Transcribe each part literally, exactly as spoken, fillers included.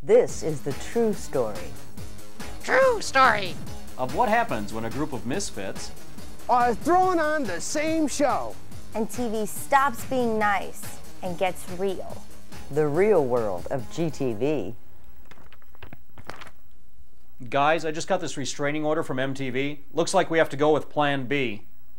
This is the true story. True story of what happens when a group of misfits are throwing on the same show. And T V stops being nice and gets real. The real world of G T V. Guys, I just got this restraining order from M T V. Looks like we have to go with Plan B.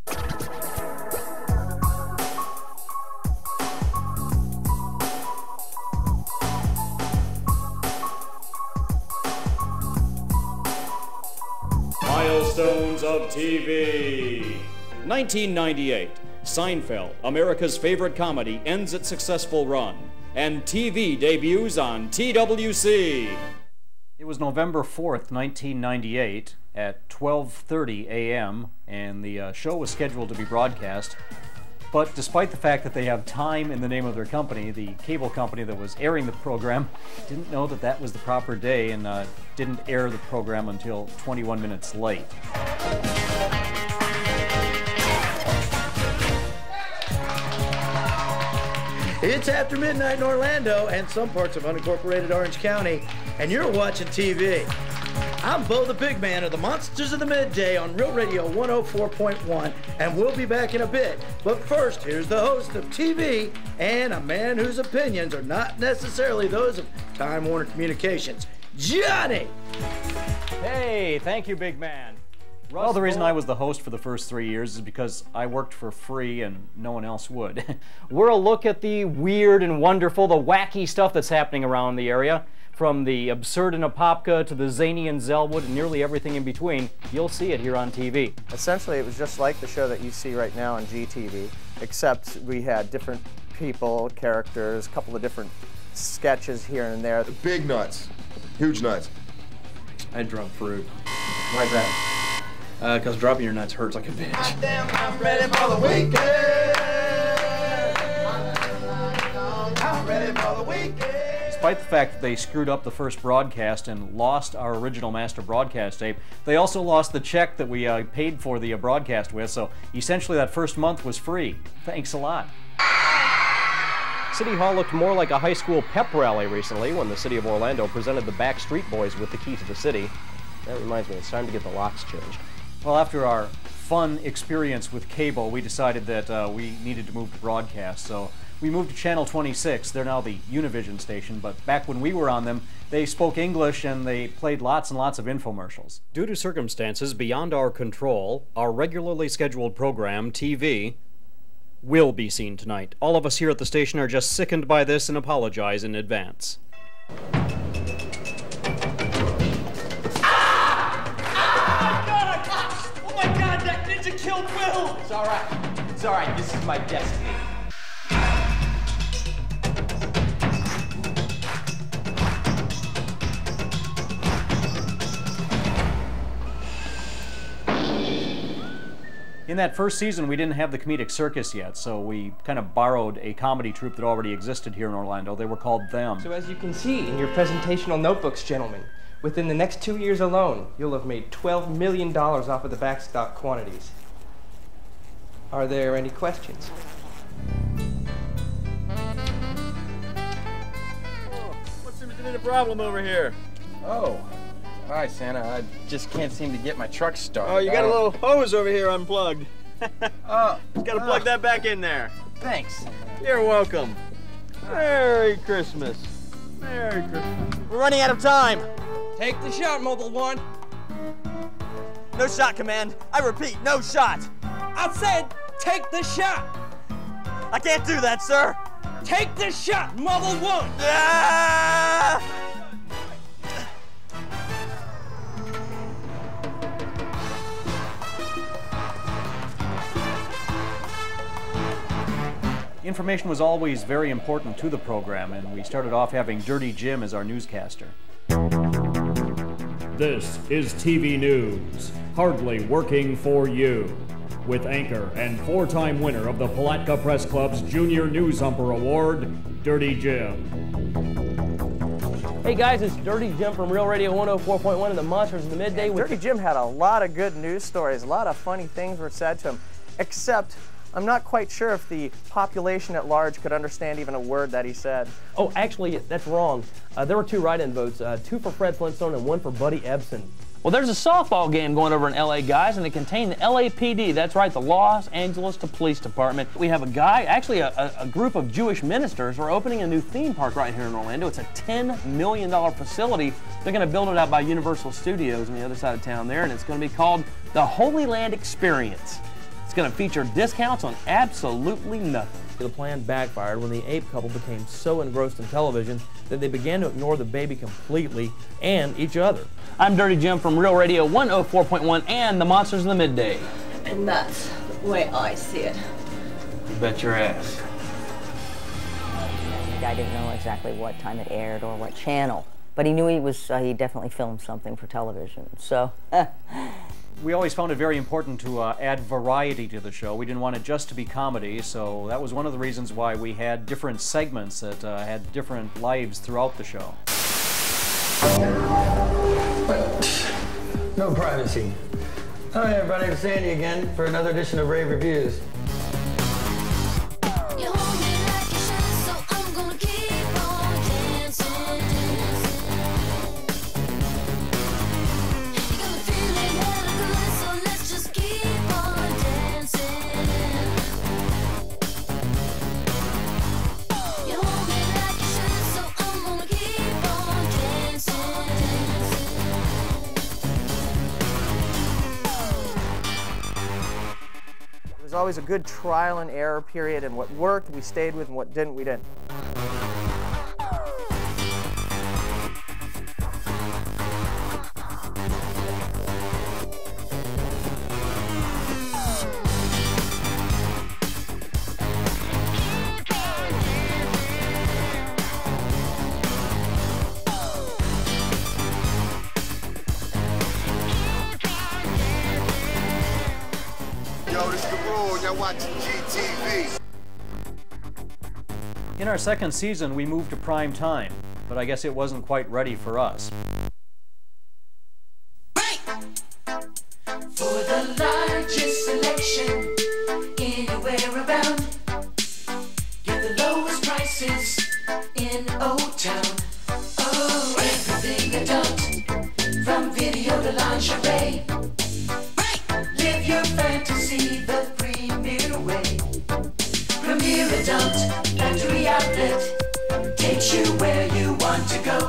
Milestones of T V. nineteen ninety-eight. Seinfeld, America's favorite comedy, ends its successful run, and T V debuts on T W C. It was November fourth, nineteen ninety-eight at twelve thirty a m and the uh, show was scheduled to be broadcast. But despite the fact that they have time in the name of their company, the cable company that was airing the program didn't know that that was the proper day and uh, didn't air the program until twenty-one minutes late. It's after midnight in Orlando and some parts of unincorporated Orange County, and you're watching T V. I'm Bo the Big Man of the Monsters of the Midday on Real Radio one oh four point one, and we'll be back in a bit. But first, here's the host of T V and a man whose opinions are not necessarily those of Time Warner Communications, Johnny! Hey, thank you, Big Man. Well, the reason I was the host for the first three years is because I worked for free and no one else would. We're a look at the weird and wonderful, the wacky stuff that's happening around the area. From the absurd in Apopka to the zany in Zellwood and nearly everything in between, you'll see it here on T V. Essentially, it was just like the show that you see right now on G T V, except we had different people, characters, a couple of different sketches here and there. Big nuts. Huge nuts. I drunk fruit. Why's that? Uh, cause dropping your nuts hurts like a bitch. I'm ready for the weekend. I'm ready for the weekend. Despite the fact that they screwed up the first broadcast and lost our original master broadcast tape, they also lost the check that we uh, paid for the uh, broadcast with, so essentially that first month was free. Thanks a lot. City Hall looked more like a high school pep rally recently when the city of Orlando presented the Backstreet Boys with the key to the city. That reminds me, it's time to get the locks changed. Well, after our fun experience with cable, we decided that uh, we needed to move to broadcast, so we moved to Channel twenty-six. They're now the Univision station, but back when we were on them, they spoke English and they played lots and lots of infomercials. Due to circumstances beyond our control, our regularly scheduled program, T V, will be seen tonight. All of us here at the station are just sickened by this and apologize in advance. Killed Will! It's alright. It's alright. This is my destiny. In that first season, we didn't have the comedic circus yet, so we kind of borrowed a comedy troupe that already existed here in Orlando. They were called Them. So as you can see in your presentational notebooks, gentlemen, within the next two years alone, you'll have made twelve million dollars off of the backstock quantities. Are there any questions? Oh, what seems to be the problem over here? Oh, hi Santa. I just can't seem to get my truck started. Oh, you got a little hose over here unplugged. Oh, just gotta plug uh, that back in there. Thanks. You're welcome. Merry Christmas. Merry Christmas. We're running out of time. Take the shot, Mobile One. No shot, Command. I repeat, no shot. I said, take the shot. I can't do that, sir. Take the shot, Mobile One. Ah! Information was always very important to the program, and we started off having Dirty Jim as our newscaster. This is T V News, hardly working for you, with anchor and four-time winner of the Palatka Press Club's Junior News Humper Award, Dirty Jim. Hey guys, it's Dirty Jim from Real Radio one oh four point one and the Monsters of the Midday. Dirty Jim had a lot of good news stories. A lot of funny things were said to him, except I'm not quite sure if the population at large could understand even a word that he said. Oh, actually, that's wrong. Uh, there were two write-in votes, uh, two for Fred Flintstone and one for Buddy Ebsen. Well, there's a softball game going over in L A, guys, and it contained the L A P D. That's right, the Los Angeles Police Department. We have a guy, actually a, a, a group of Jewish ministers are opening a new theme park right here in Orlando. It's a ten million dollar facility. They're going to build it out by Universal Studios on the other side of town there, and it's going to be called the Holy Land Experience. It's going to feature discounts on absolutely nothing. The plan backfired when the ape couple became so engrossed in television that they began to ignore the baby completely and each other. I'm Dirty Jim from Real Radio one oh four point one and the Monsters of the Midday. And that's the way I see it. You bet your ass. I didn't know exactly what time it aired or what channel, but he knew he was, uh, he definitely filmed something for television, so. We always found it very important to uh, add variety to the show. We didn't want it just to be comedy, so that was one of the reasons why we had different segments that uh, had different lives throughout the show. No privacy. Hi everybody, it's Sandy again for another edition of Rave Reviews. It was always a good trial and error period, and what worked we stayed with, and what didn't we didn't. Yo, this is the rule. You're watching G T V. In our second season, we moved to prime time, but I guess it wasn't quite ready for us. For the largest selection anywhere around, get the lowest prices in O-Town. Oh, everything adult, from video to lingerie. Live your fantasy the premier way. Premier Adult Factory Outlet takes you where you want to go.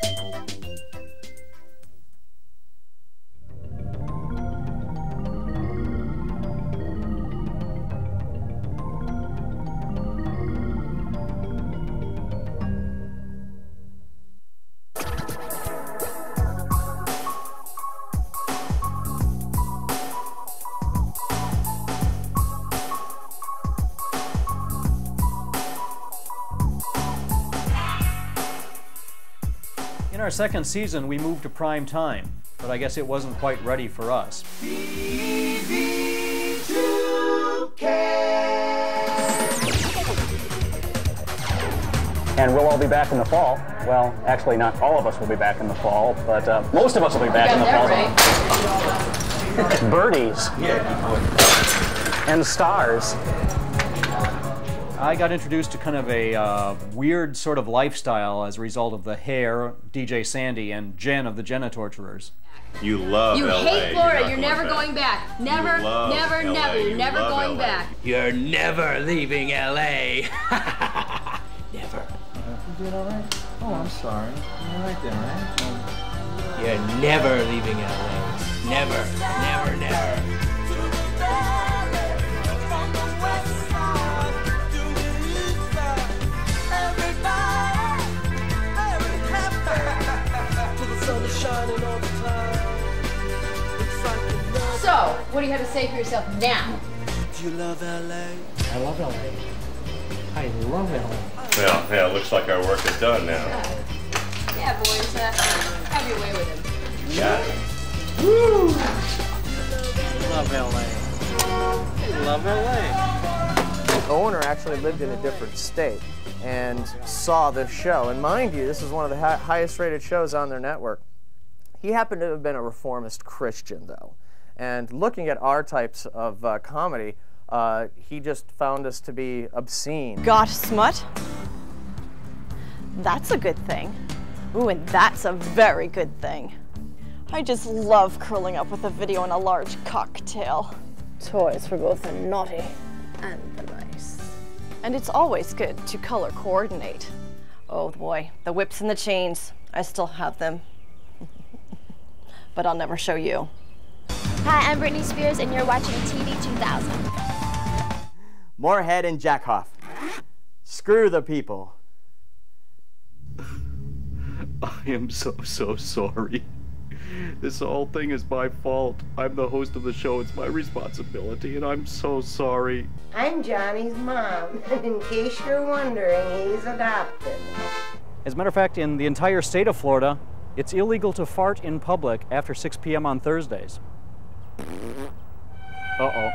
In our second season, we moved to prime time, but I guess it wasn't quite ready for us. T V two K. And we'll all be back in the fall. Well, actually, not all of us will be back in the fall, but uh, most of us will be back in the fall. Right. Birdies. Yeah. And stars. I got introduced to kind of a uh, weird sort of lifestyle as a result of the Hair, D J Sandy, and Jen of the Jenna Torturers. You love You L A. hate Florida. You're, You're never going back. Never, You love never, L A. never. You're You never love going L A. back. You're never leaving L A. Never. You doing all right? Oh, I'm sorry. You all right there, right? Um, You're never leaving L A. Never, never, never. So, what do you have to say for yourself now? Do you love L A? I love L A. I love L A. Well, yeah, it looks like our work is done now. Yeah, boys, uh, have your way with him. Got it. Woo! Love L A. Love L A. The owner actually lived in a different state and saw this show. And mind you, this is one of the hi highest rated shows on their network. He happened to have been a reformist Christian, though. And looking at our types of uh, comedy, Uh, he just found us to be obscene. God, smut? That's a good thing. Ooh, and that's a very good thing. I just love curling up with a video and a large cocktail. Toys for both the naughty and the nice. And it's always good to color coordinate. Oh boy, the whips and the chains, I still have them. But I'll never show you. Hi, I'm Britney Spears, and you're watching T V two thousand. Moorhead and Jackhoff. Screw the people. I am so, so sorry. This whole thing is my fault. I'm the host of the show. It's my responsibility, and I'm so sorry. I'm Johnny's mom. In case you're wondering, he's adopted. As a matter of fact, in the entire state of Florida, it's illegal to fart in public after six p m on Thursdays. Uh-oh.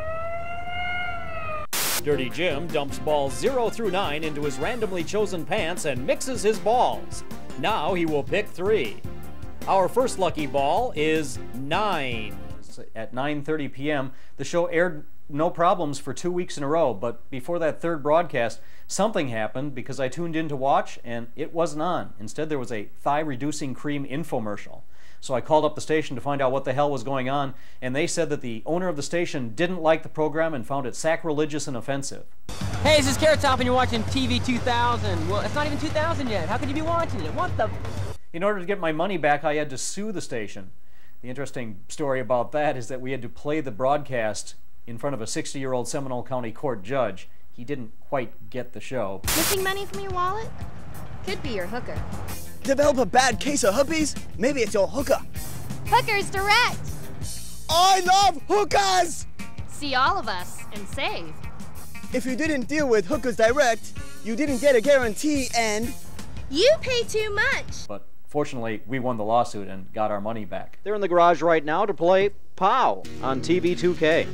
Dirty Jim dumps balls zero through nine into his randomly chosen pants and mixes his balls. Now he will pick three. Our first lucky ball is nine. At nine thirty p m, the show aired no problems for two weeks in a row, but before that third broadcast, something happened because I tuned in to watch and it wasn't on. Instead, there was a thigh-reducing cream infomercial. So I called up the station to find out what the hell was going on, and they said that the owner of the station didn't like the program and found it sacrilegious and offensive. Hey, this is Carrot Top, and you're watching T V two thousand. Well, it's not even two thousand yet. How could you be watching it? What the... In order to get my money back, I had to sue the station. The interesting story about that is that we had to play the broadcast in front of a sixty-year-old Seminole County court judge. He didn't quite get the show. Missing money from your wallet? Could be your hooker. Develop a bad case of hoopies? Maybe it's your hooker. Hookers Direct! I love hookers! See all of us and save. If you didn't deal with Hookers Direct, you didn't get a guarantee and... You pay too much! But fortunately, we won the lawsuit and got our money back. They're in the garage right now to play POW on T V two K.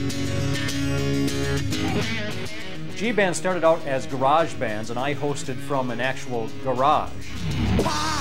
G-Band started out as garage bands, and I hosted from an actual garage. Wow!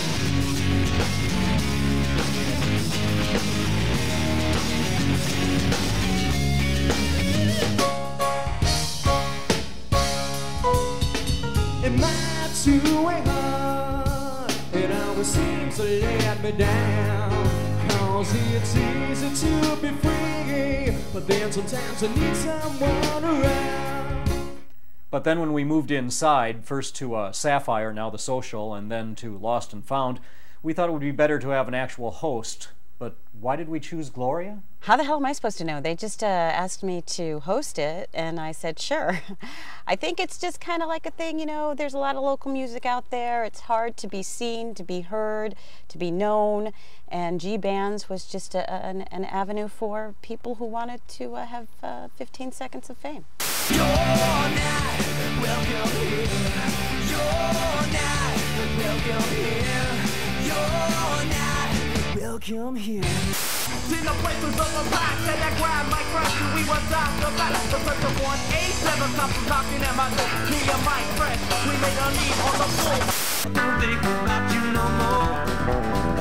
It might too hard, it always seems to let me down. Cause it's easy to be free, but then sometimes I need someone around. But then when we moved inside, first to uh, Sapphire, now the Social, and then to Lost and Found, we thought it would be better to have an actual host. But why did we choose Gloria? How the hell am I supposed to know? They just uh, asked me to host it, and I said, sure. I think it's just kind of like a thing, you know, there's a lot of local music out there. It's hard to be seen, to be heard, to be known, and G-Bands was just a, an, an avenue for people who wanted to uh, have uh, fifteen seconds of fame. You're not welcome here. You're not welcome here. You're not welcome here. See the place was up a box and that grind might crush you. We was out the back. The first of one eight seven something knocking at my door. Me and Mike fresh. We made a lead on the floor. Don't think about you no more.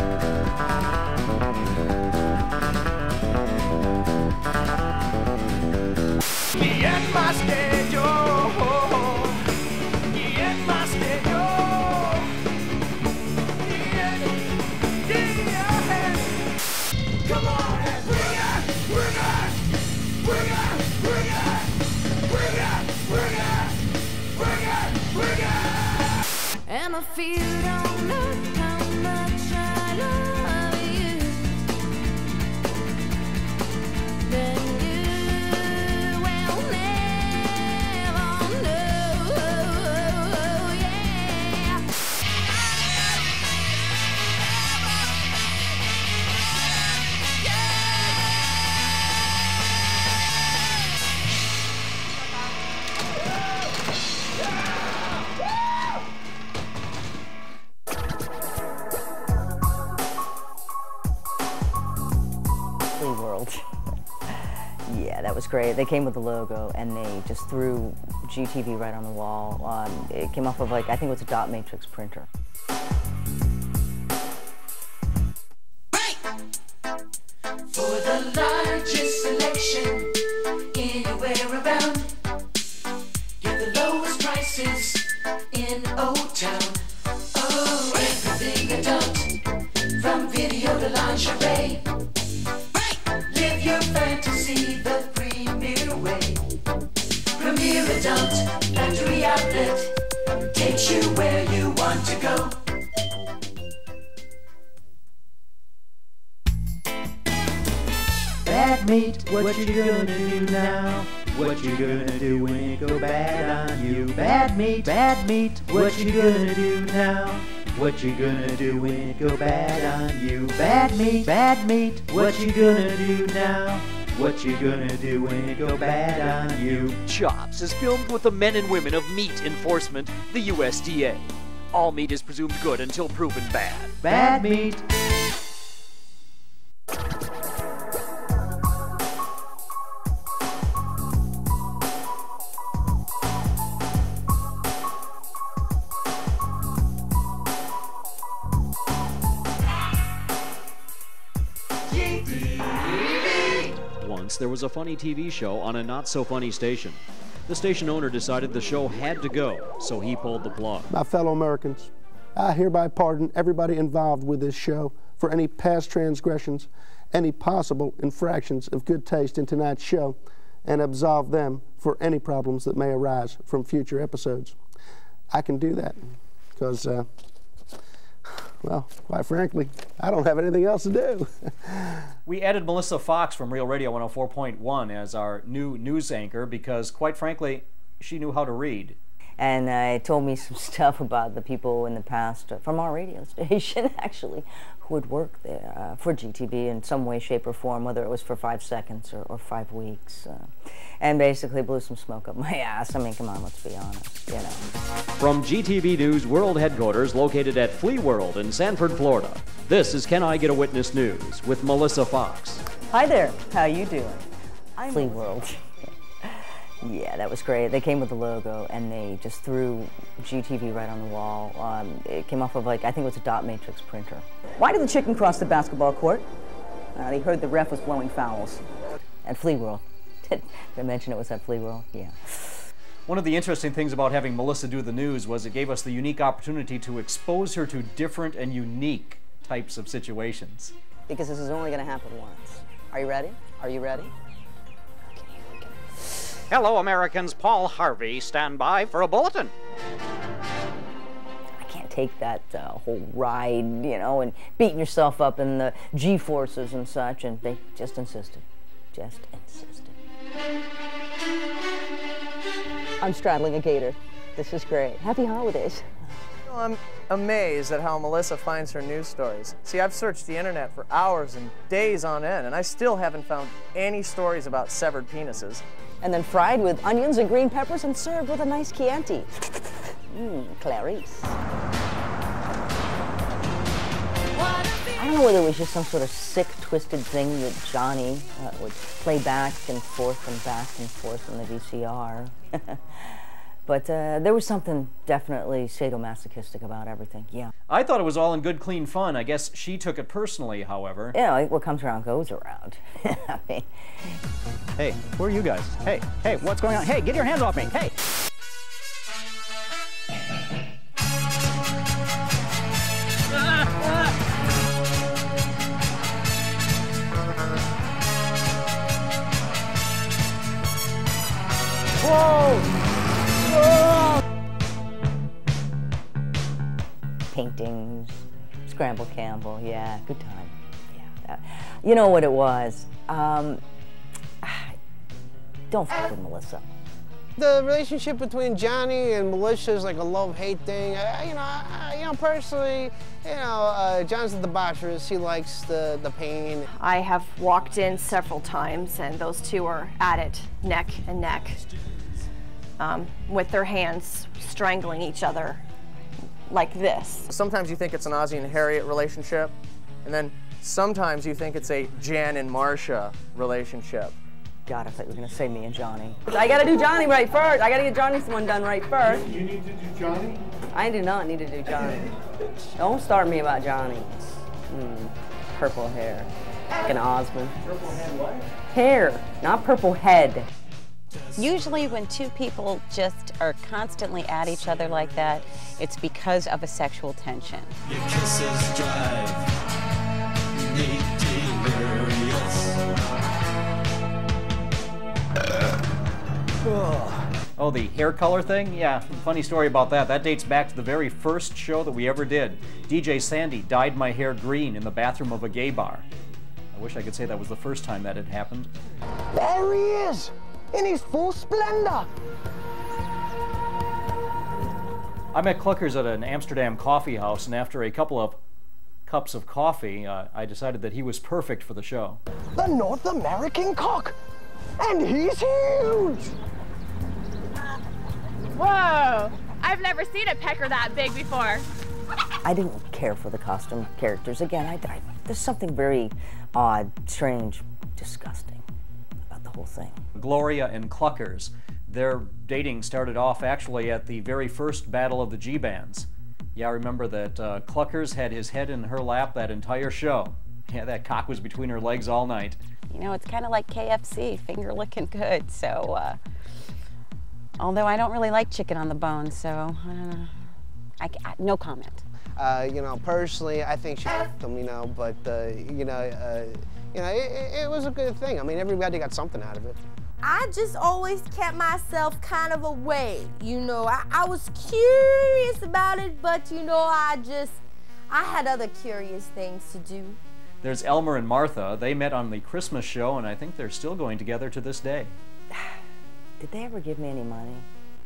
Me and my schedule. Me and my schedule. Yeah, yeah. Come on, bring it, bring it, bring it, bring it, bring it, bring it, bring it, bring it. And if you don't know how much I love you, then you will never know, yeah. World. Yeah, that was great. They came with the logo and they just threw G T V right on the wall. Um, it came off of, like, I think it was a dot matrix printer. For the largest selection in lingerie. Live your fantasy the premier way. Premier Adult Factory Outlet takes you where you want to go. Bad meat, what you gonna do now? What you gonna do when it go bad on you? Bad meat, bad meat, what you gonna do now? What you gonna do when it go bad on you? Bad meat, bad meat, what you gonna do now? What you gonna do when it go bad on you? Chops is filmed with the men and women of Meat Enforcement, the U S D A. All meat is presumed good until proven bad. Bad meat. Once there was a funny T V show on a not-so-funny station. The station owner decided the show had to go, so he pulled the plug. My fellow Americans, I hereby pardon everybody involved with this show for any past transgressions, any possible infractions of good taste in tonight's show, and absolve them for any problems that may arise from future episodes. I can do that because, uh, well, quite frankly, I don't have anything else to do. We added Melissa Fox from Real Radio one oh four point one as our new news anchor because, quite frankly, she knew how to read. And uh, it told me some stuff about the people in the past uh, from our radio station, actually, who had worked there uh, for G T V in some way, shape, or form, whether it was for five seconds or, or five weeks. Uh, and basically blew some smoke up my ass. I mean, come on, let's be honest, you know. From G T V News World Headquarters located at Flea World in Sanford, Florida, this is Can I Get a Witness News with Melissa Fox. Hi there, how you doing? I'm Flea World. Yeah, that was great. They came with the logo, and they just threw G T V right on the wall. Um, it came off of, like, I think it was a dot matrix printer. Why did the chicken cross the basketball court? Uh, they heard the ref was blowing fouls. At Flea World. Did I mention it was at Flea World? Yeah. One of the interesting things about having Melissa do the news was it gave us the unique opportunity to expose her to different and unique types of situations. Because this is only going to happen once. Are you ready? Are you ready? Hello, Americans. Paul Harvey, stand by for a bulletin. I can't take that uh, whole ride, you know, and beating yourself up in the G-forces and such, and they just insisted. Just insisted. I'm straddling a gator. This is great. Happy holidays. I'm amazed at how Melissa finds her news stories. See, I've searched the internet for hours and days on end, and I still haven't found any stories about severed penises. And then fried with onions and green peppers and served with a nice Chianti. Mmm, Clarice. I don't know whether it was just some sort of sick, twisted thing that Johnny uh, would play back and forth and back and forth on the V C R. But uh, there was something definitely sadomasochistic about everything, yeah. I thought it was all in good, clean fun. I guess she took it personally, however. Yeah, like what comes around goes around. I mean... Hey, who are you guys? Hey, hey, what's going on? Hey, get your hands off me, hey! Whoa! Whoa! Paintings, Scramble Campbell, yeah, good time. Yeah, uh, you know what it was? Um, don't fuck with Melissa. The relationship between Johnny and Melissa is like a love-hate thing. I, you know, I, you know, personally, you know, uh, John's a debaucherous. He likes the, the pain. I have walked in several times, and those two are at it, neck and neck, um, with their hands strangling each other like this. Sometimes you think it's an Ozzie and Harriet relationship, and then sometimes you think it's a Jan and Marcia relationship. God, I thought you were going to say me and Johnny. I gotta do Johnny right first. I gotta get Johnny's one done right first. You need to do Johnny? I do not need to do Johnny. Don't start me about Johnny. Mm, purple hair. Like an Osmond. Purple head what? Hair, not purple head. Usually when two people just are constantly at each other like that, it's because of a sexual tension. Your kisses drive me Oh, the hair color thing? Yeah, funny story about that. That dates back to the very first show that we ever did. D J Sandy dyed my hair green in the bathroom of a gay bar. I wish I could say that was the first time that had happened. There he is, in his full splendor. I met Cluckers at an Amsterdam coffee house, and after a couple of cups of coffee, uh, I decided that he was perfect for the show. The North American cock, and he's huge. Whoa! I've never seen a pecker that big before. I didn't care for the costume characters. Again, I, I, there's something very odd, strange, disgusting about the whole thing. Gloria and Cluckers, their dating started off actually at the very first battle of the G-bands. Yeah, I remember that uh, Cluckers had his head in her lap that entire show. Yeah, that cock was between her legs all night. You know, it's kind of like K F C, finger licking good, so, uh, although I don't really like chicken on the bone, so, I don't know. I, I, no comment. Uh, you know, personally, I think she f***ed him, you know, but, uh, you know, uh, you know, it, it was a good thing. I mean, everybody got something out of it. I just always kept myself kind of away, you know. I, I was curious about it, but, you know, I just, I had other curious things to do. There's Elmer and Martha. They met on the Christmas show, and I think they're still going together to this day. Did they ever give me any money?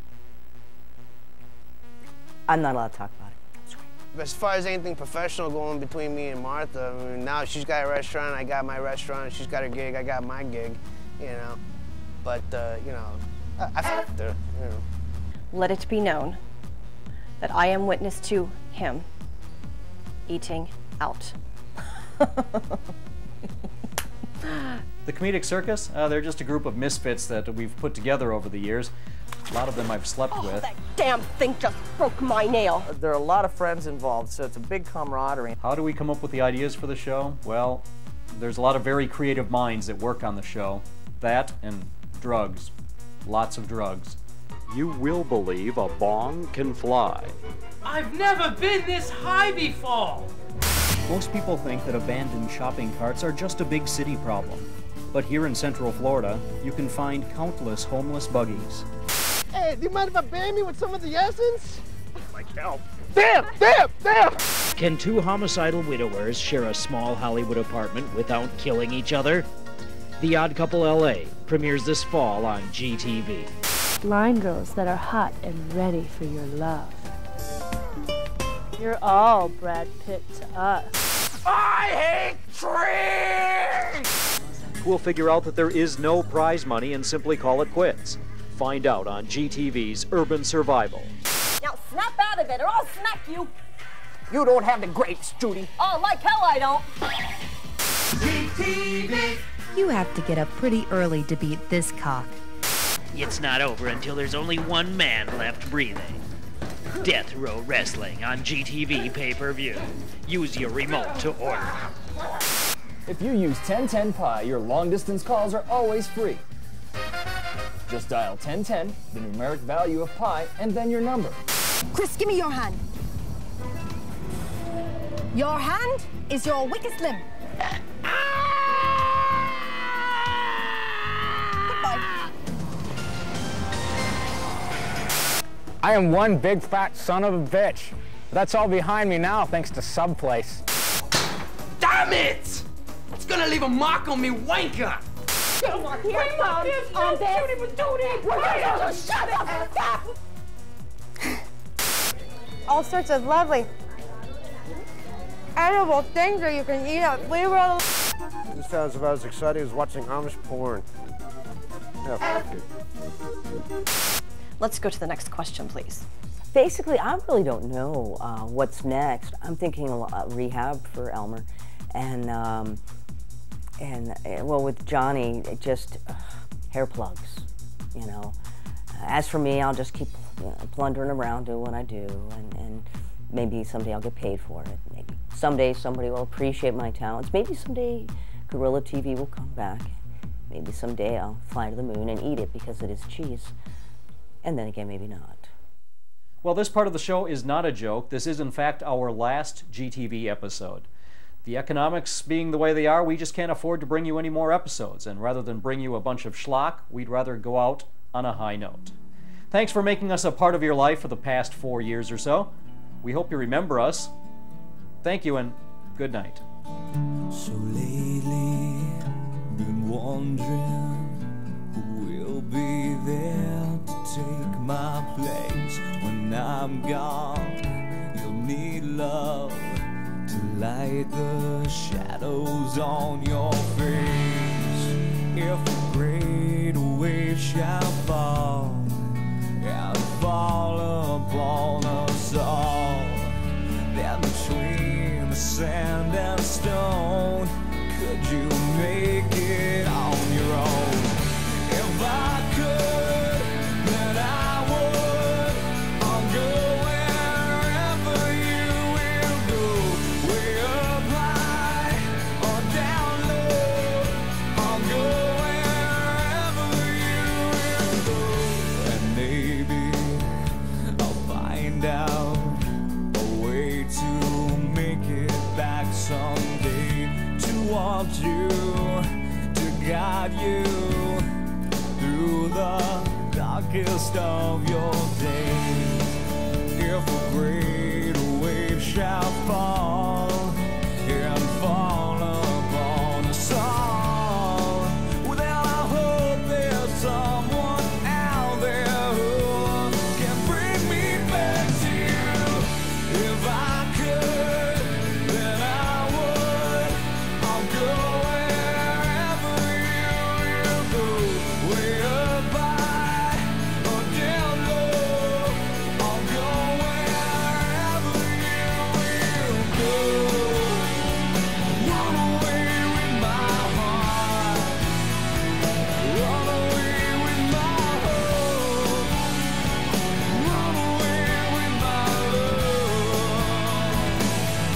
I'm not allowed to talk about it. As far as anything professional going between me and Martha, I mean, now she's got a restaurant, I got my restaurant, she's got her gig, I got my gig, you know. But, uh, you know, I, I f***ed her, you know. Let it be known that I am witness to him eating out. The Comedic Circus, uh, they're just a group of misfits that we've put together over the years. A lot of them I've slept Oh, with. that damn thing just broke my nail. There are a lot of friends involved, so it's a big camaraderie. How do we come up with the ideas for the show? Well, there's a lot of very creative minds that work on the show. That and drugs. Lots of drugs. You will believe a bong can fly. I've never been this high before. Most people think that abandoned shopping carts are just a big city problem. But here in Central Florida, you can find countless homeless buggies. Hey, do you mind if I ban me with some of the essence? Like hell. Damn, damn, damn! Can two homicidal widowers share a small Hollywood apartment without killing each other? The Odd Couple L A premieres this fall on G T V. Blind girls that are hot and ready for your love. You're all Brad Pitt to us. I hate trees! We'll figure out that there is no prize money and simply call it quits. Find out on G T V's Urban Survival. Now snap out of it or I'll smack you. You don't have the grapes, Judy. Oh, like hell I don't. G T V. You have to get up pretty early to beat this cock. It's not over until there's only one man left breathing. Death Row Wrestling on G T V pay-per-view. Use your remote to order. If you use ten ten Pi, your long-distance calls are always free. Just dial ten ten, the numeric value of Pi, and then your number. Chris, give me your hand. Your hand is your weakest limb. Goodbye. I am one big fat son of a bitch. That's all behind me now thanks to Subplace. Damn it! It's gonna leave a mark on me, wanker! Get back here, Mom. I'm dead. Shut up! Stop! All sorts of lovely edible things that you can eat at Guerilla. This sounds about as exciting as watching Amish porn. Yeah, Let's go to the next question, please. Basically, I really don't know uh, what's next. I'm thinking a lot, rehab for Elmer, and um, and uh, well, with Johnny, it just uh, hair plugs, you know. Uh, as for me, I'll just keep you know, plundering around, doing what I do, and, and maybe someday I'll get paid for it. Maybe someday somebody will appreciate my talents. Maybe someday Guerilla T V will come back. Maybe someday I'll fly to the moon and eat it because it is cheese. And then again, maybe not. Well, this part of the show is not a joke. This is, in fact, our last G T V episode. The economics being the way they are, we just can't afford to bring you any more episodes. And rather than bring you a bunch of schlock, we'd rather go out on a high note. Thanks for making us a part of your life for the past four years or so. We hope you remember us. Thank you and good night. So lately, been wondering who will be there to take my place when I'm gone. You'll need love to light the shadows on your face. If a great wave shall fall and fall upon us all, then between the sand and stone, could you make it on your own? If I could, then I would. I'll go wherever you will go, way up high or down low. I'll go wherever you will go, and maybe I'll find out a way to make it back someday, to want you, to guide you through the darkest of your days. If a great wave shall fall and fall upon us all, well, then I hope there's someone out there who can bring me back to you. If I could, then I would. I'll go wherever you will go, way up high or down low. I'll go wherever you will go. Run away with my heart, run away with my hope, run away with my love.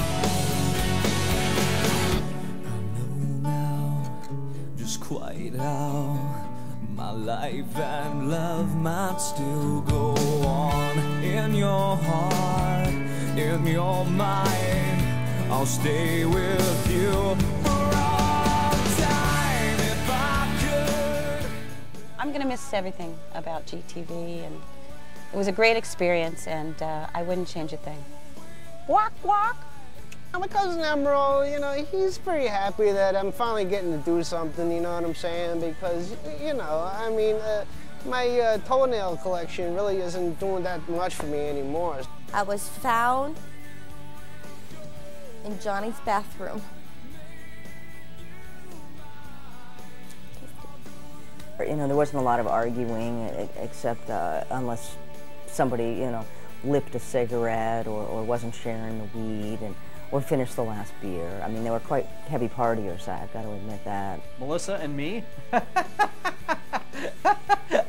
I know now just quite how my life and love might still go on. In your heart, in your mind, I'll stay with you for all time if I could. I'm going to miss everything about G T V, and it was a great experience, and uh, I wouldn't change a thing. Walk, walk. My cousin Emerald, you know, he's pretty happy that I'm finally getting to do something, you know what I'm saying? Because, you know, I mean, uh, my uh, toenail collection really isn't doing that much for me anymore. I was found in Johnny's bathroom. You know, there wasn't a lot of arguing, e- except uh, unless somebody, you know, lipped a cigarette or, or wasn't sharing the weed, and or finished the last beer. I mean, they were quite heavy partiers, I've got to admit that. Melissa and me?